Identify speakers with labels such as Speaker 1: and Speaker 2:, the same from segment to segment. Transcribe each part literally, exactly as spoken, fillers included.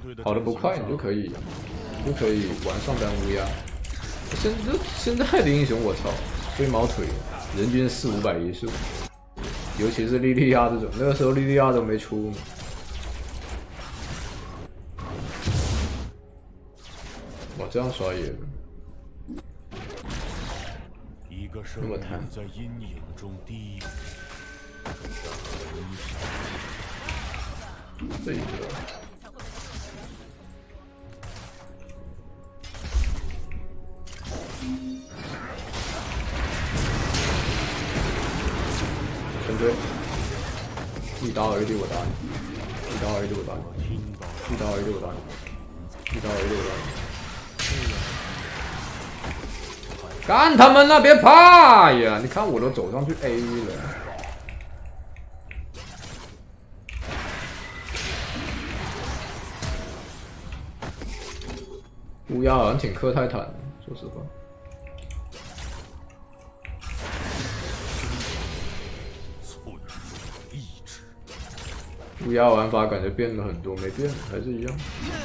Speaker 1: 跑得不快，你就可以，你就可以玩上单乌鸦。现在现在的英雄，我操，飞毛腿，人均四五百一速，尤其是莉莉娅这种，那个时候莉莉娅都没出呢。哇，这样刷野了。 那么贪，在阴影中低这一个，全追，一刀 A 六我打你，一刀 A 六我打你，一刀 A 六我打你，一刀 A 六我打你。 干他们了，别怕呀！你看我都走上去 A 了。乌鸦好像挺克泰坦的，说实话。乌鸦玩法感觉变了很多，没变，还是一样。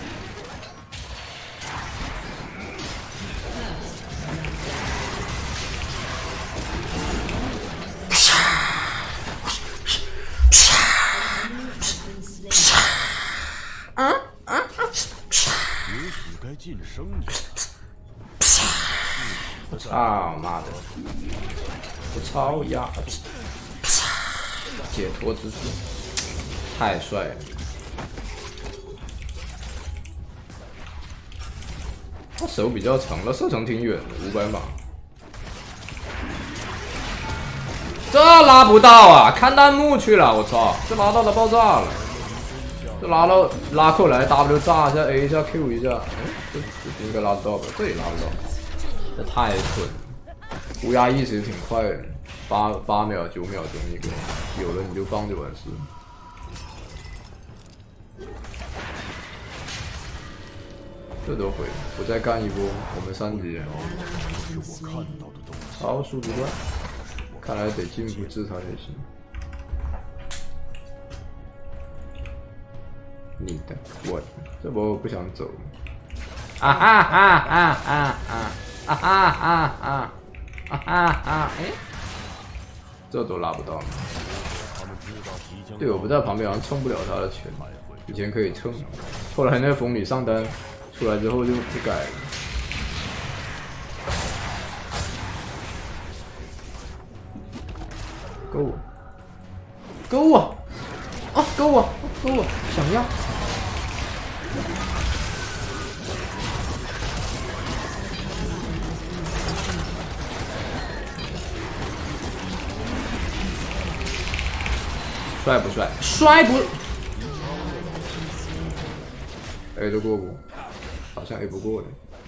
Speaker 1: 啊啊啊！也许该晋升一下。啊妈的！我操呀！解脱之术，太帅了！他手比较长了，射程挺远的，五百码。这拉不到啊！看弹幕去了，我操！这拉到了爆炸了。 这拉到拉过来 ，W 炸一下 ，A 一下 ，Q 一下，哎，这这应该拉得到吧？这也拉不到，这太蠢了。乌鸦意识挺快的，八八秒、九秒钟一个，有了你就放就完事。这都会，我再干一波，我们三级。好，速度快，看来得进步制裁才行。 你的，我的，这波我不想走。啊哈哈哈哈啊啊哈哈哈啊哈哈！哎，这都拉不到。队友不在旁边，好像蹭不了他的拳。以前可以蹭，后来那个风女上单出来之后就不改了。勾我，勾我，啊，勾我，勾我，想要。 帅不帅？帅不 ？A 得过不？好像 A 不过的。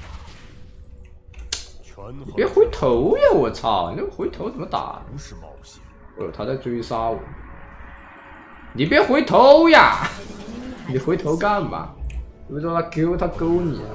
Speaker 1: 你别回头呀！我操！你那个回头怎么打？哦，他在追杀我。你别回头呀！你回头干嘛？你不知道他 Q 他勾你啊！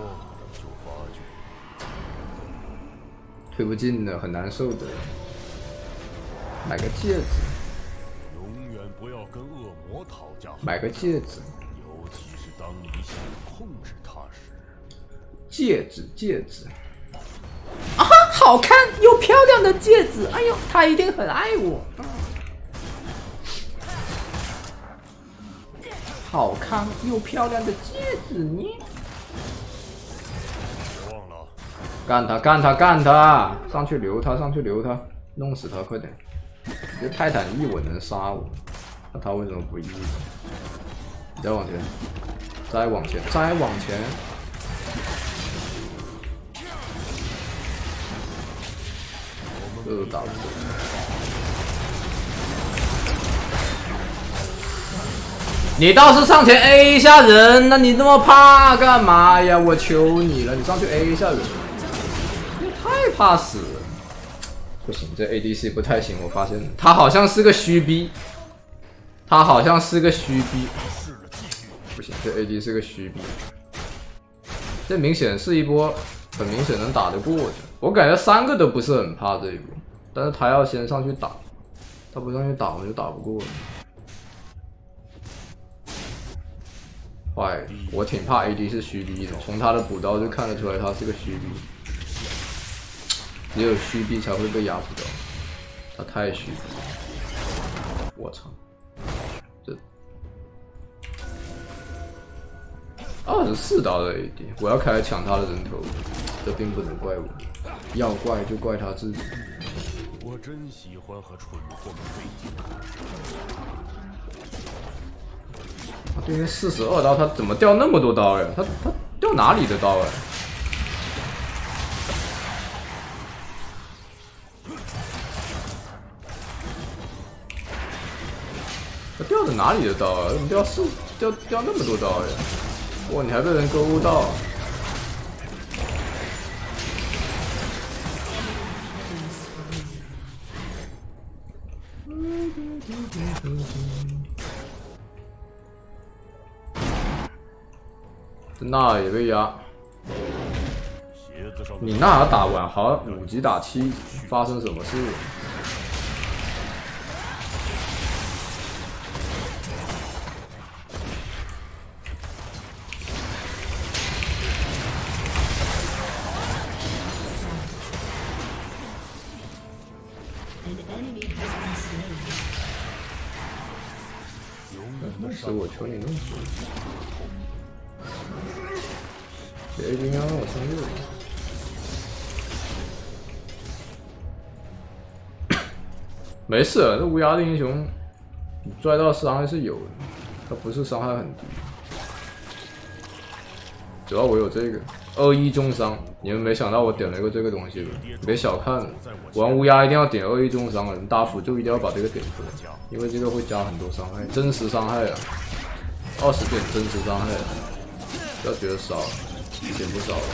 Speaker 1: 推不进的，很难受的。买个戒指。
Speaker 2: 不要跟恶魔讨价，
Speaker 1: 买个戒指，
Speaker 2: 尤其是当你想控制他时。
Speaker 1: 戒指，戒指，啊，好看又漂亮的戒指，哎呦，他一定很爱我。好看又漂亮的戒指呢？
Speaker 2: 别忘了，
Speaker 1: 干他，干他，干他！上去留他，上去留他，弄死他，快点！这泰坦一吻能杀我。 那他为什么不一？你再往前，再往前，再往前。这都打不过。你倒是上前 A 一下人，那你那么怕干嘛呀？我求你了，你上去 A 一下人，你太怕死了。不行，这 A D C 不太行，我发现他好像是个虚逼。 他好像是个虚逼，不行，这 A D 是个虚逼，这明显是一波很明显能打得过的。我感觉三个都不是很怕这一波，但是他要先上去打，他不上去打我就打不过了。 坏，我挺怕 A D 是虚 B 的，从他的补刀就看得出来他是个虚 B， 只有虚 B 才会被压补刀，他太虚了，我操，这二十四刀的 A D， 我要开始抢他的人头，这并不能怪我，要怪就怪他自己。
Speaker 2: 我真喜欢和蠢货们费劲。
Speaker 1: 对面四十二刀，他怎么掉那么多刀呀？他他掉哪里的刀呀？他掉的哪里的刀啊？怎么掉四掉掉那么多刀呀？哇，你还被人勾到！那也被压，你那打完好五级打七级，发生什么事？那是我求你弄死我！ 这 A D 要让我上六，没事，这无涯的英雄，你拽到伤害是有的，他不是伤害很低。主要我有这个二一重伤，你们没想到我点了一个这个东西吧？别小看了，玩无涯一定要点二一重伤了，你打辅助一定要把这个点出来，因为这个会加很多伤害，真实伤害啊，二十点真实伤害，不要觉得少。 点不少了，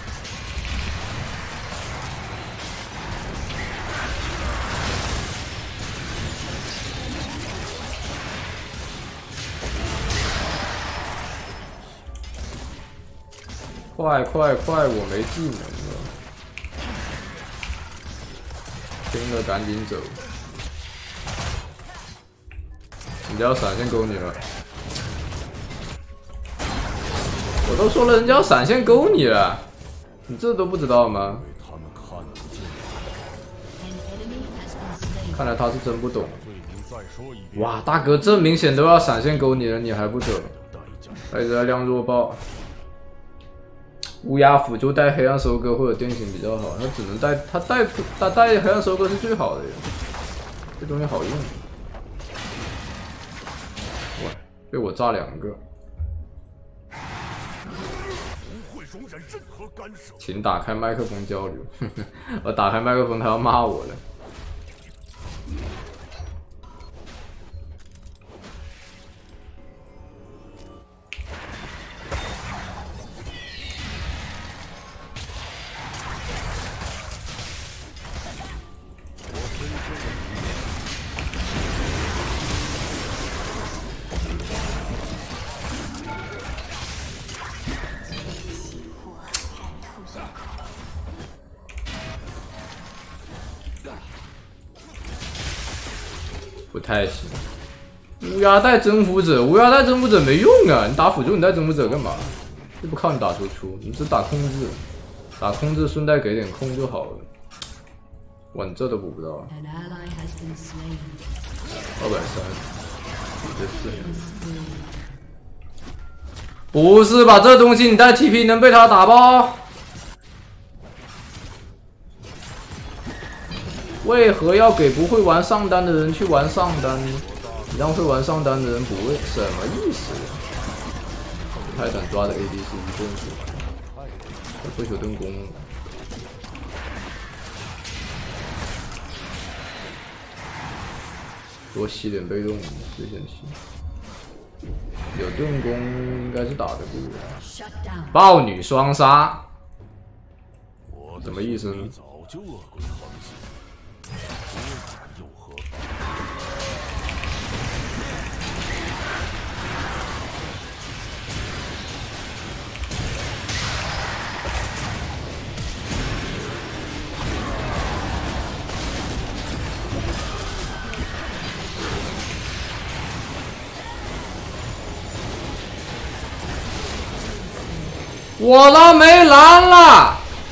Speaker 1: 快快快！我没技能了，听了赶紧走，人家要闪现勾你了。 我都说了，人家要闪现勾你了，你这都不知道吗？看来他是真不懂。哇，大哥，这明显都要闪现勾你了，你还不走？还是在亮弱爆。乌鸦辅助带黑暗收割或者电刑比较好，他只能带他带他带黑暗收割是最好的，这东西好用。哇，被我炸两个。 请打开麦克风交流。我打开麦克风，他要骂我了。不太行，乌鸦带征服者，乌鸦带征服者没用啊！你打辅助，你带征服者干嘛？又不靠你打输出，你只打控制，打控制顺带给点控就好了。哇，你这都补不到，二百三，这是不是吧？这东西你带 T P 能被他打爆？为何要给不会玩上单的人去玩上单？你让会玩上单的人不会，什么意思？泰坦抓的 A D 是一顿死，他会求盾弓。多吸点被动，随险吸。有盾弓应该是打得过。豹女双杀，什么意思呢？又何必？ 我拉没蓝了。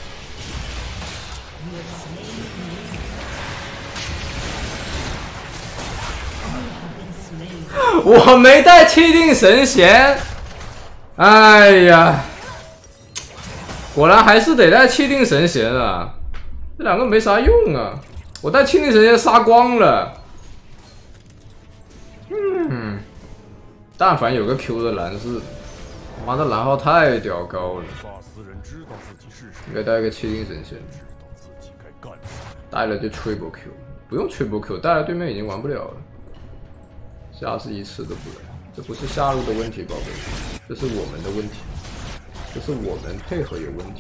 Speaker 1: 我没带气定神闲。哎呀，果然还是得带气定神闲啊！这两个没啥用啊，我带气定神闲杀光了。嗯，但凡有个 Q 的蓝是，妈的蓝号太屌高了。应该带个气定神闲，带了就 Triple Q， 不用 Triple Q， 带了对面已经玩不了了。下次一次都不来，这不是下路的问题，宝贝，这是我们的问题，这是我们配合有问题。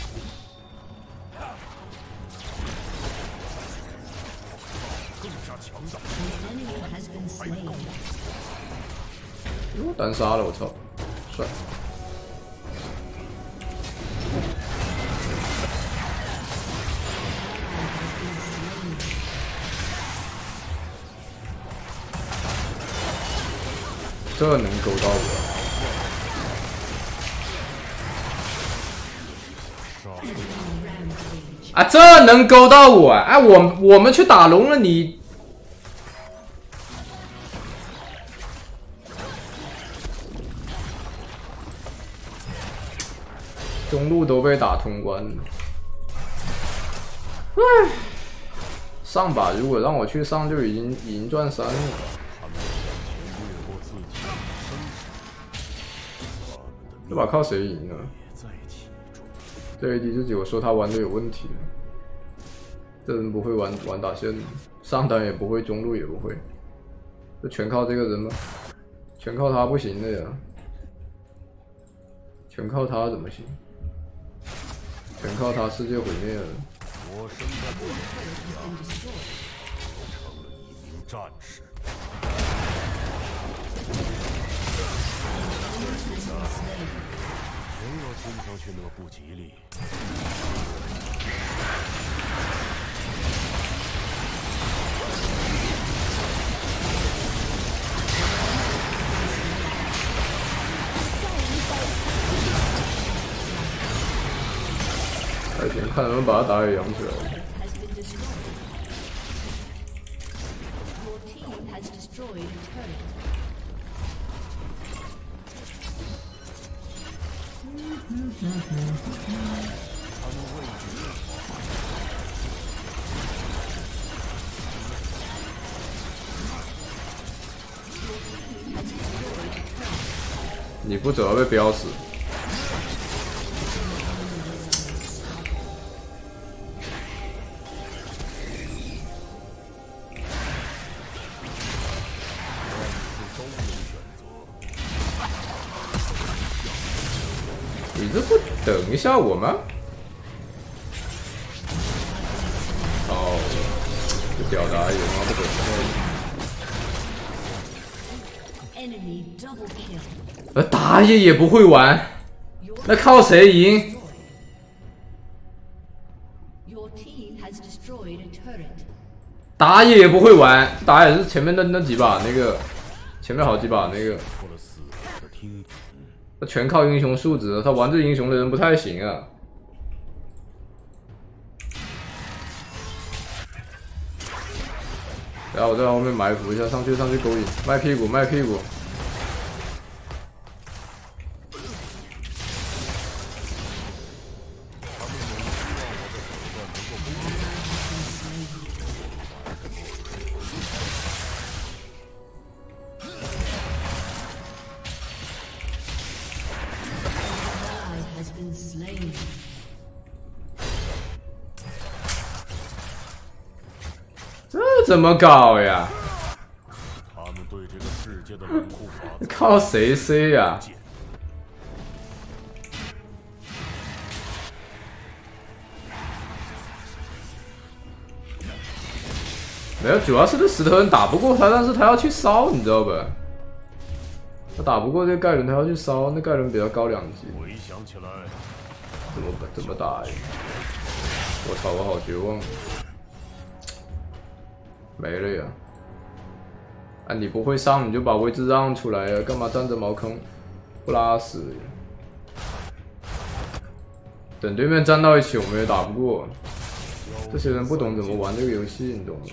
Speaker 1: 我单杀了，我操，帅！这能勾到我？啊，这能勾到我？哎，我我们去打龙了，你中路都被打通关了。唉，上把如果让我去上，就已经已经赚三了。这把靠谁赢啊？这 A D 就只有说他玩的有问题，这人不会玩玩打线，上单也不会，中路也不会，这全靠这个人吗？全靠他不行的呀，全靠他怎么行？全靠他世界毁灭了。我生在不远之地，成了一名战士。人若听上去那么不吉利。还行，看能不能把他打给养起来。你不走要被飙死。你这不等一下我吗？哦，这屌打野妈不等。而打野也不会玩，那靠谁赢？打野也不会玩，打野是前面那那几把那个，前面好几把那个，他全靠英雄素质，他玩这英雄的人不太行啊。然后我在后面埋伏一下，上去上去勾引，卖屁股卖屁股。这怎么搞呀？他们对这个世界的冷酷法靠谁 C 呀？没有，主要是这石头人打不过他，但是他要去烧，你知道吧？他打不过这个盖伦，他要去烧，那盖伦比较高两级。回想起来，怎么怎么打呀？我操，我好绝望。没了呀！啊，你不会上你就把位置让出来呀，干嘛占着茅坑？不拉屎呀！ 等对面站到一起，我们也打不过。这些人不懂怎么玩这个游戏，你懂吗？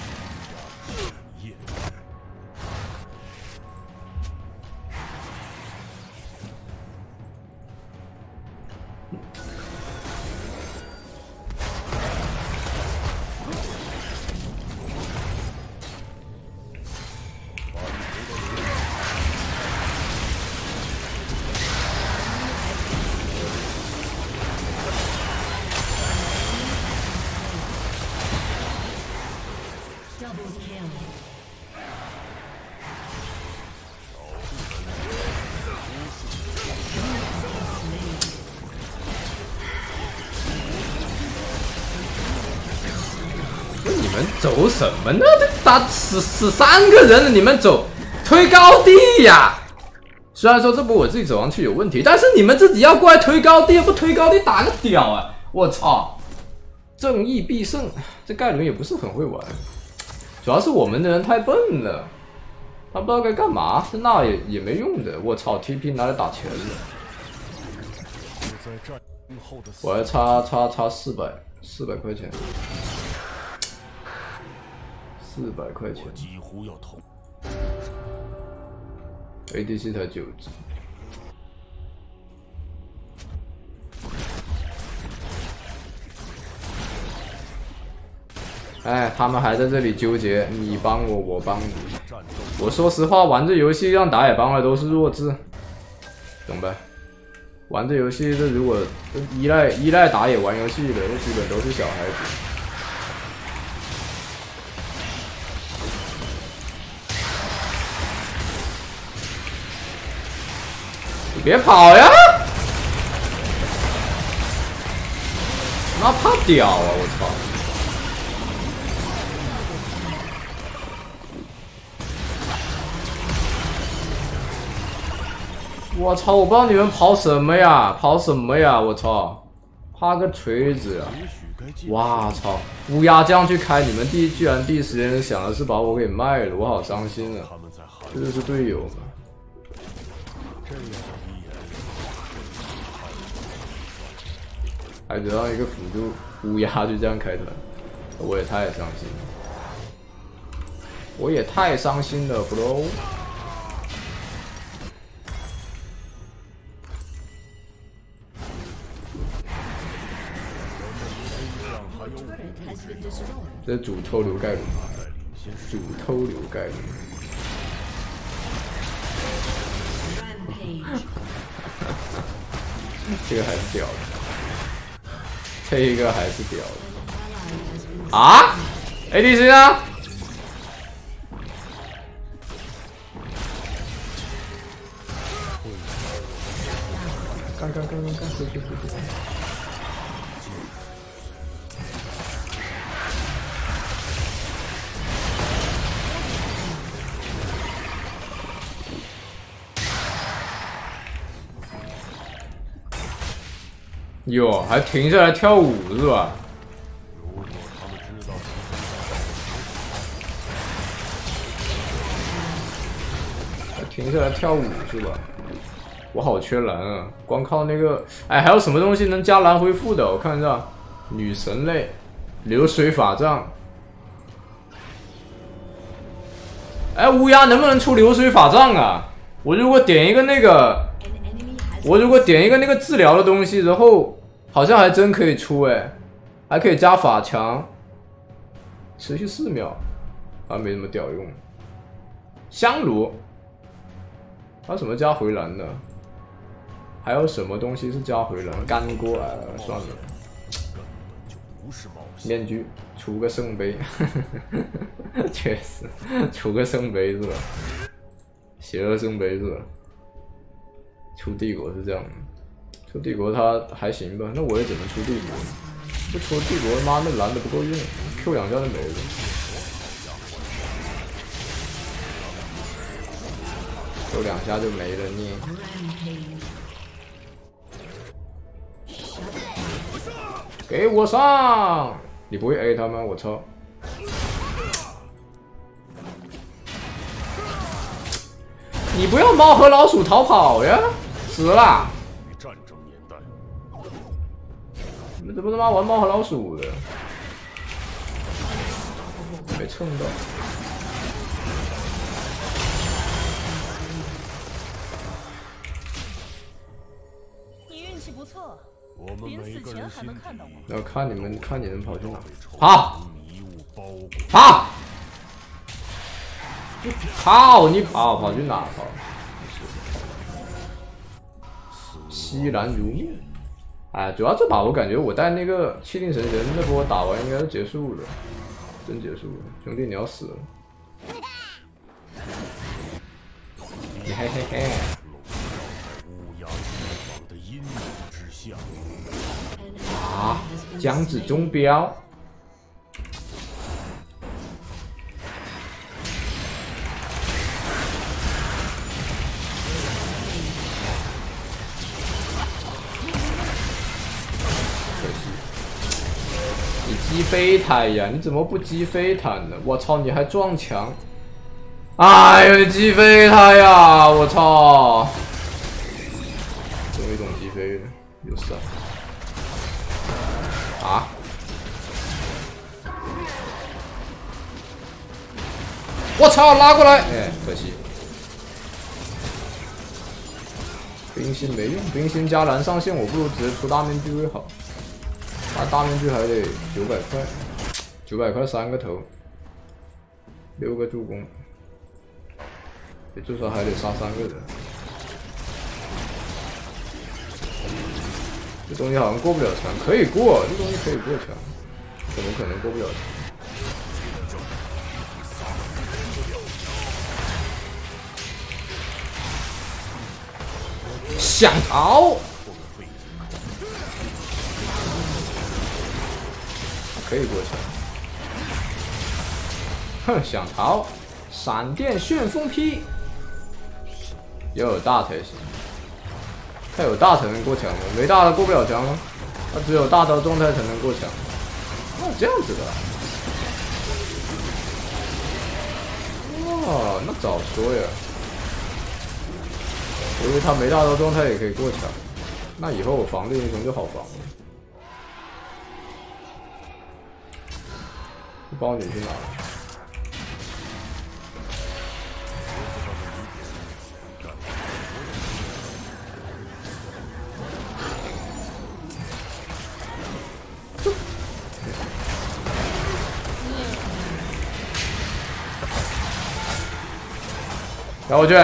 Speaker 1: 你们走什么呢？这打死死三个人了，你们走推高地呀！虽然说这波我自己走上去有问题，但是你们自己要过来推高地，不推高地打个屌啊！我操，正义必胜，这盖伦也不是很会玩，主要是我们的人太笨了，他不知道该干嘛，那也也没用的。我操 ，T P 拿来打钱了，我还差差差四百四百块钱。四百块钱，几乎要投。A D C 才九只。哎，他们还在这里纠结，你帮我，我帮你。我说实话，玩这游戏让打野帮的都是弱智，懂吧？玩这游戏，这如果依赖依赖打野玩游戏的，这基本都是小孩子。别跑呀！妈怕屌啊！我操！我操！我不知道你们跑什么呀？跑什么呀？我操！怕个锤子呀！哇操！乌鸦这样去开，你们第居然第一时间想的是把我给卖了，我好伤心啊！这就是队友吗？还得到一个辅助乌鸦就这样开团，我也太伤心了，我也太伤心了 ，bro。这主偷流盖伦，主偷流盖伦。这个还是屌的。这一个还是屌的啊 ！A D C 呢？干干干干干！回去回去！哟，还停下来跳舞是吧？还停下来跳舞是吧？我好缺蓝啊！光靠那个，哎，还有什么东西能加蓝恢复的？我看一下，女神类，流水法杖。哎，乌鸦能不能出流水法杖啊？我如果点一个那个。我如果点一个那个治疗的东西，然后好像还真可以出哎，还可以加法强，持续四秒，啊没什么屌用。香炉，还有什么加回蓝的？还有什么东西是加回蓝？干锅啊，算了。面具出个圣杯，确实出个圣杯是吧？邪恶圣杯是吧？出帝国是这样的，出帝国他还行吧？那我也只能出帝国，不出帝国，妈那蓝的不够用 ，Q 两下就没了。Q 两下就没了你。给我上！你不会 A 他吗？我操！你不要猫和老鼠逃跑呀！死啦！ 们怎么他妈玩猫和老鼠的？没蹭到。
Speaker 3: 你运气不错，
Speaker 2: 我们
Speaker 3: 临死
Speaker 2: 每个人
Speaker 3: 前还能
Speaker 2: 心
Speaker 3: 看到我。
Speaker 1: 然后看你们，看你们跑去哪？跑！
Speaker 2: 迷雾包裹。
Speaker 1: 跑！跑！你跑跑去哪跑？惜然如命。哎，主要这把我感觉我带那个气定神闲那波打完应该是结束了，真结束了，兄弟你要死了。嘿嘿嘿。
Speaker 2: 乌鸦翅膀的阴影之下。
Speaker 1: 啊！姜子中标。可惜，你击飞弹呀？你怎么不击飞弹呢？我操！你还撞墙！哎呦，你击飞他呀！我操！终于懂击飞了，有事啊？啊！我操！拉过来！哎，可惜。冰心没用，冰心加蓝上线，我不如直接出大面具会好。那大面具还得九百块，九百块三个头，六个助攻，也至少还得杀三个人。这东西好像过不了墙，可以过，这东西可以过墙，怎么可能过不了墙？想逃？可以过墙。哼，想逃？闪电旋风劈，要有大才行。他有大才能过墙吗？没大的过不了墙吗？他只有大的状态才能过墙。哦，这样子的。哦，那早说呀！我以为他没大的状态也可以过墙，那以后我防的英雄就好防了。包你去哪了？绕过去。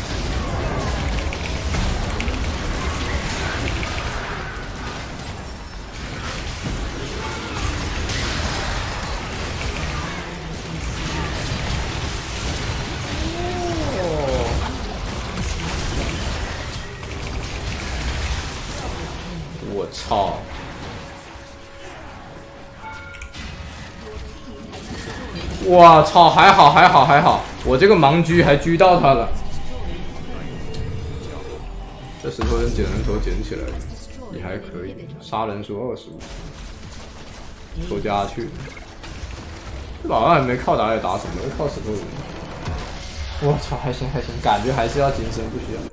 Speaker 1: 我操！我操！还好还好还好，我这个盲狙还狙到他了。这石头人捡人头捡起来了，也还可以。杀人数二十五，拖家去。这老二还没靠打野打什么，就靠石头人。我操，还行还行，感觉还是要金身，不需要。